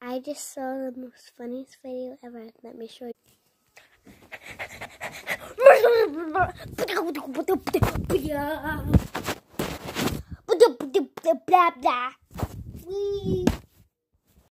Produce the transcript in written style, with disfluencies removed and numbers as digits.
I just saw the most funniest video ever. Let me show you. Blah blah.